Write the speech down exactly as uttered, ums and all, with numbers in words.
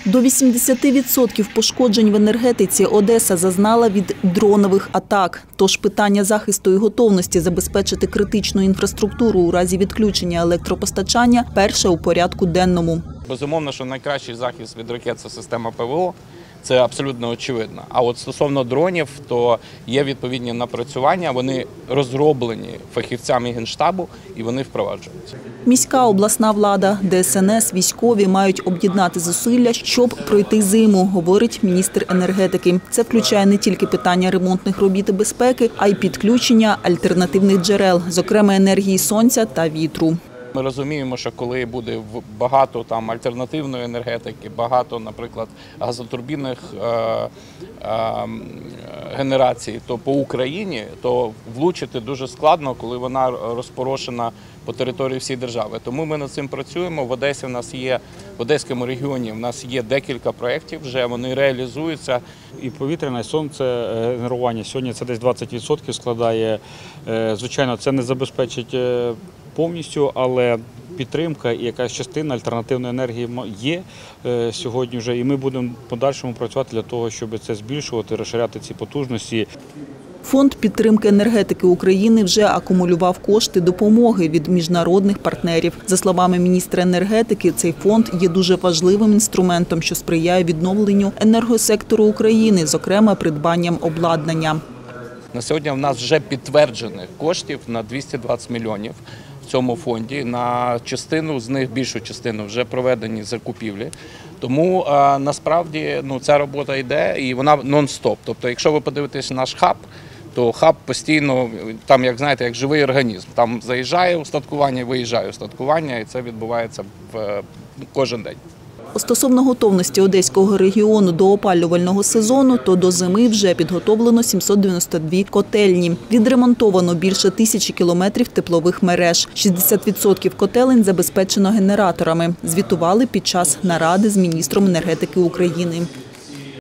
До вісімдесяти відсотків пошкоджень в енергетиці Одеса зазнала від дронових атак. Тож питання захисту і готовності забезпечити критичну інфраструктуру у разі відключення електропостачання перше у порядку денному. Безумовно, що найкращий захист від ракет – це система ПВО. Це абсолютно очевидно. А от стосовно дронів, то є відповідні напрацювання, вони розроблені фахівцями Генштабу і вони впроваджуються. Міська обласна влада, Де Ес Ен Ес, військові мають об'єднати зусилля, щоб пройти зиму, говорить міністр енергетики. Це включає не тільки питання ремонтних робіт і безпеки, а й підключення альтернативних джерел, зокрема енергії сонця та вітру. Ми розуміємо, що коли буде багато там альтернативної енергетики, багато, наприклад, газотурбінних е, е, генерацій, то по Україні, то влучити дуже складно, коли вона розпорошена по території всієї держави. Тому ми над цим працюємо. В Одесі в нас є, в Одеському регіоні в нас є декілька проєктів, вже вони реалізуються. І повітряне, і сонцегенерування сьогодні це десь двадцять відсотків складає. Звичайно, це не забезпечить повністю, але підтримка і якась частина альтернативної енергії є сьогодні вже. І ми будемо в подальшому працювати для того, щоб це збільшувати, розширяти ці потужності. Фонд підтримки енергетики України вже акумулював кошти допомоги від міжнародних партнерів. За словами міністра енергетики, цей фонд є дуже важливим інструментом, що сприяє відновленню енергосектору України, зокрема придбанням обладнання. На сьогодні в нас вже підтверджених коштів на двісті двадцять мільйонів в цьому фонді. На частину з них, більшу частину, вже проведені закупівлі. Тому а, насправді ну, ця робота йде і вона нон-стоп. Тобто, якщо ви подивитесь наш хаб, то хаб постійно, там, як знаєте, як живий організм. Там заїжджає устаткування, виїжджає устаткування, і це відбувається в, кожен день. Стосовно готовності Одеського регіону до опалювального сезону, то до зими вже підготовлено сімсот дев'яносто дві котельні. Відремонтовано більше тисячі кілометрів теплових мереж. шістдесят відсотків котелень забезпечено генераторами. Звітували під час наради з міністром енергетики України.